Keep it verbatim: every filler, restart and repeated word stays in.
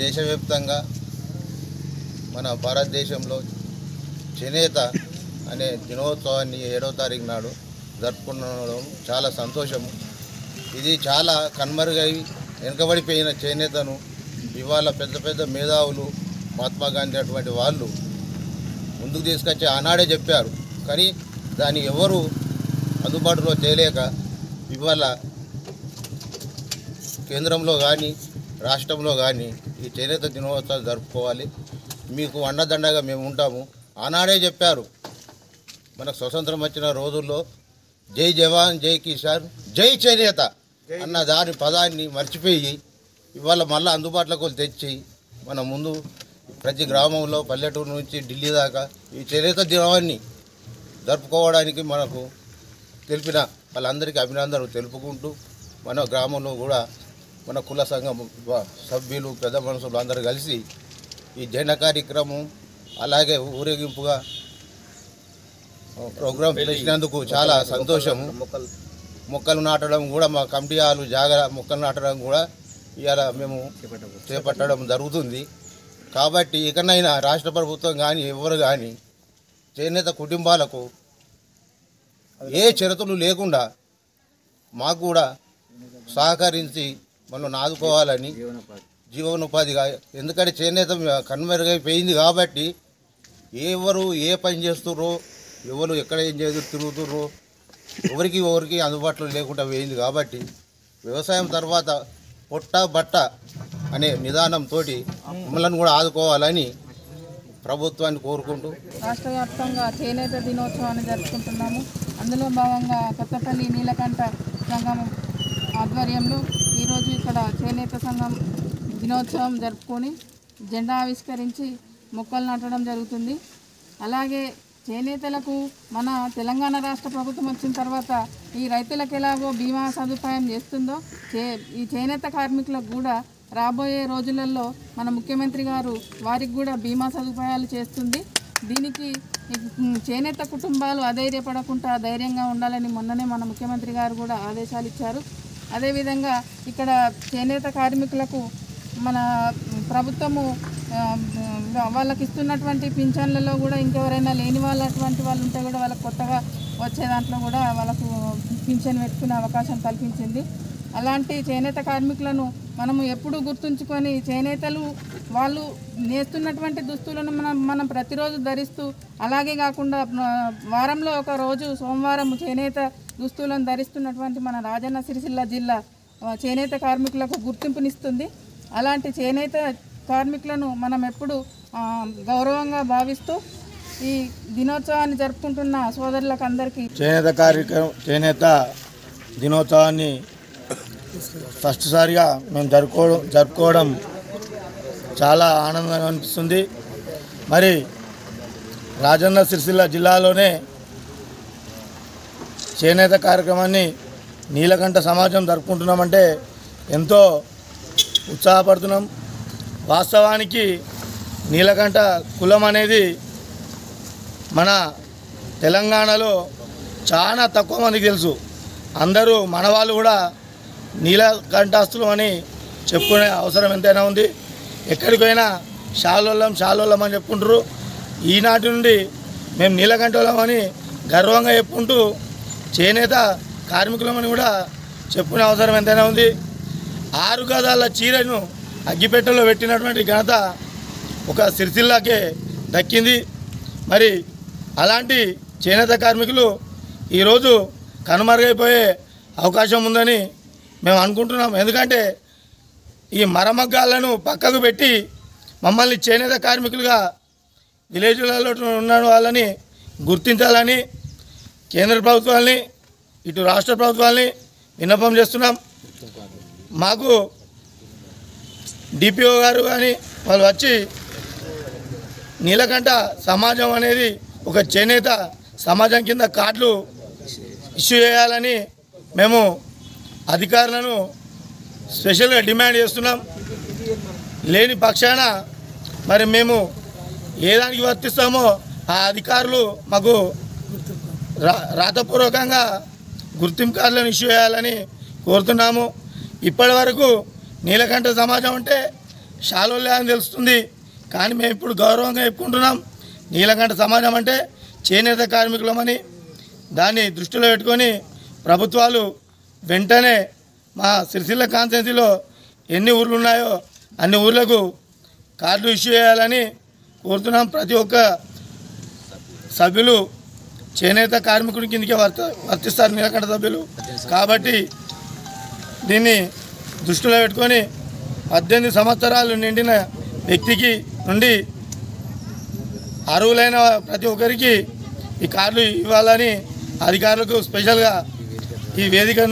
దేశవ్యాప్తంగా మన భారతదేశంలో చేనేత అనే దినోత్సవాన్ని ఏడో తారీఖు నాడు జరుపుకోవడం చాలా సంతోషము. ఇది చాలా కనుమరుగై వెనుకబడిపోయిన చేనేతను ఇవాళ పెద్ద పెద్ద మేధావులు మహాత్మా గాంధీ అటువంటి వాళ్ళు ముందుకు తీసుకొచ్చి ఆనాడే చెప్పారు. కానీ దాన్ని ఎవరు అందుబాటులో తేలేక ఇవాళ కేంద్రంలో కానీ రాష్ట్రంలో కానీ ఈ చేనేత దినోత్సవాలు జరుపుకోవాలి, మీకు అండదండగా మేము ఉంటాము. ఆనాడే చెప్పారు, మనకు స్వతంత్రం వచ్చిన రోజుల్లో జై జవాన్ జై కిసాన్ జై చేనేత అన్న దాని పదాన్ని మర్చిపోయి ఇవాళ మళ్ళీ అందుబాటులోకి తెచ్చి మన ముందు ప్రతి గ్రామంలో పల్లెటూరు నుంచి ఢిల్లీ దాకా ఈ చేనేత దినాన్ని జరుపుకోవడానికి మనకు తెలిపిన వాళ్ళందరికీ అభినందనలు తెలుపుకుంటూ మన గ్రామంలో కూడా మన కుల సంఘం సభ్యులు పెద్ద మనుషులు అందరూ కలిసి ఈ జన కార్యక్రమం అలాగే ఊరేగింపుగా ప్రోగ్రాం చేసినందుకు చాలా సంతోషము. మొక్కలు నాటడం కూడా మా కమిటీ వాళ్ళు జాగ మొక్కలు నాటడం కూడా ఇవాళ మేము చేపట్టడం జరుగుతుంది. కాబట్టి ఇకనైనా రాష్ట్ర ప్రభుత్వం కానీ ఎవరు కానీ చేనేత కుటుంబాలకు ఏ షరతులు లేకుండా మాకు కూడా సహకరించి మనం ఆదుకోవాలని జీవనోపాధిగా, ఎందుకంటే చేనేత కనుమరుగైపోయింది కాబట్టి ఎవరు ఏ పని చేస్తుర్రో ఎవరు ఎక్కడ ఏం చేసి తిరుగుతుర్రో ఎవరికి ఎవరికి అందుబాటులో లేకుండా పోయింది. కాబట్టి వ్యవసాయం తర్వాత పొట్ట బట్ట అనే నిదానంతో మమ్మల్ని కూడా ఆదుకోవాలని ప్రభుత్వాన్ని కోరుకుంటూ రాష్ట్ర వ్యాప్తంగా చేనేత దినోత్సవాన్ని జరుపుకుంటున్నాము. అందులో భాగంగా కొత్తపల్లి నీలకంఠ సంఘం ఆధ్వర్యంలో ఈరోజు ఇక్కడ చేనేత సంఘం దినోత్సవం జరుపుకొని జెండా ఆవిష్కరించి మొక్కలు నాటడం జరుగుతుంది. అలాగే చేనేతలకు మన తెలంగాణ రాష్ట్ర ప్రభుత్వం వచ్చిన తర్వాత ఈ రైతులకు ఎలాగో బీమా సదుపాయం చేస్తుందో చే ఈ చేనేత కార్మికులకు కూడా రాబోయే రోజులలో మన ముఖ్యమంత్రి గారు వారికి కూడా బీమా సదుపాయాలు చేస్తుంది. దీనికి చేనేత కుటుంబాలు అధైర్యపడకుండా ధైర్యంగా ఉండాలని మొన్ననే మన ముఖ్యమంత్రి గారు కూడా ఆదేశాలు ఇచ్చారు. అదేవిధంగా ఇక్కడ చేనేత కార్మికులకు మన ప్రభుత్వము వాళ్ళకి ఇస్తున్నటువంటి పింఛన్లలో కూడా ఇంకెవరైనా లేని వాళ్ళు అటువంటి వాళ్ళు ఉంటే కూడా వాళ్ళకి కొత్తగా వచ్చే దాంట్లో కూడా వాళ్ళకు పింఛన్ పెట్టుకునే అవకాశం కల్పించింది. అలాంటి చేనేత కార్మికులను మనము ఎప్పుడూ గుర్తుంచుకొని చేనేతలు వాళ్ళు నేస్తున్నటువంటి దుస్తులను మనం మనం ప్రతిరోజు ధరిస్తూ, అలాగే కాకుండా వారంలో ఒక రోజు సోమవారం చేనేత దుస్తులను ధరిస్తున్నటువంటి మన రాజన్న సిరిసిల్ల జిల్లా చేనేత కార్మికులకు గుర్తింపునిస్తుంది. అలాంటి చేనేత కార్మికులను మనం ఎప్పుడు గౌరవంగా భావిస్తూ ఈ దినోత్సవాన్ని జరుపుకుంటున్న సోదరులకు అందరికీ చేనేత కార్యక్రమం చేనేత దినోత్సవాన్ని ఫస్ట్సారిగా మేము జరుపుకోవడం జరుపుకోవడం చాలా ఆనందంగా అనిపిస్తుంది. మరి రాజన్న సిరిసిల్ల జిల్లాలోనే చేనేత కార్యక్రమాన్ని నీలకంఠ సమాజం జరుపుకుంటున్నామంటే ఎంతో ఉత్సాహపడుతున్నాం. వాస్తవానికి నీలకంఠ కులం అనేది మన తెలంగాణలో చాలా తక్కువ మందికి తెలుసు. అందరూ మన వాళ్ళు కూడా నీలకంఠాస్తులు అని చెప్పుకునే అవసరం ఎంతైనా ఉంది. ఎక్కడికి పోయినా షాలోళ్ళం షాలోళ్ళం అని చెప్పుకుంటారు. ఈనాటి నుండి మేము నీలకంఠోళ్ళం అని గర్వంగా చెప్పుకుంటూ చేనేత కార్మికులమని కూడా చెప్పుకునే అవసరం ఎంతైనా ఉంది. ఆరు గదాల చీరను అగ్గిపెట్టెలో పెట్టినటువంటి ఘనత ఒక సిరిసిల్లాకే దక్కింది. మరి అలాంటి చేనేత కార్మికులు ఈరోజు కనుమరుగైపోయే అవకాశం ఉందని మేము అనుకుంటున్నాం. ఎందుకంటే ఈ మరమగ్గాలను పక్కకు పెట్టి మమ్మల్ని చేనేత కార్మికులుగా విలేజ్లలో ఉన్న వాళ్ళని గుర్తించాలని కేంద్ర ప్రభుత్వాన్ని ఇటు రాష్ట్ర ప్రభుత్వాన్ని విన్నపం చేస్తున్నాం. మాకు డిపిఓ గారు కానీ వాళ్ళు వచ్చి నీలకంఠ సమాజం అనేది ఒక చేనేత సమాజం కింద కార్డులు ఇష్యూ చేయాలని మేము అధికారులను స్పెషల్గా డిమాండ్ చేస్తున్నాం. లేని పక్షాన మరి మేము ఏ దానికి వర్తిస్తామో ఆ అధికారులు మాకు రా రాతపూర్వకంగా గుర్తింపు కార్డులను ఇష్యూ చేయాలని కోరుతున్నాము. ఇప్పటి వరకు నీలకంఠ సమాజం అంటే షాలోలే అని తెలుస్తుంది. కానీ మేము ఇప్పుడు గౌరవంగా చెప్పుకుంటున్నాం నీలకంఠ సమాజం అంటే చేనేత కార్మికులమని. దాన్ని దృష్టిలో పెట్టుకొని ప్రభుత్వాలు వెంటనే మా సిరిసిల్ల కాన్స్టిట్యున్సీలో ఎన్ని ఊర్లు ఉన్నాయో అన్ని ఊర్లకు కార్డులు ఇష్యూ చేయాలని కోరుతున్నాం. ప్రతి ఒక్క సభ్యులు చేనేత కార్మికుడి కిందకే వర్త వర్తిస్తారు నీలకంఠ సభ్యులు. కాబట్టి దీన్ని దృష్టిలో పెట్టుకొని పద్దెనిమిది సంవత్సరాలు నిండిన వ్యక్తికి నుండి అర్హులైన ప్రతి ఒక్కరికి ఈ కార్డులు ఇవ్వాలని అధికారులకు స్పెషల్గా ఈ వేదిక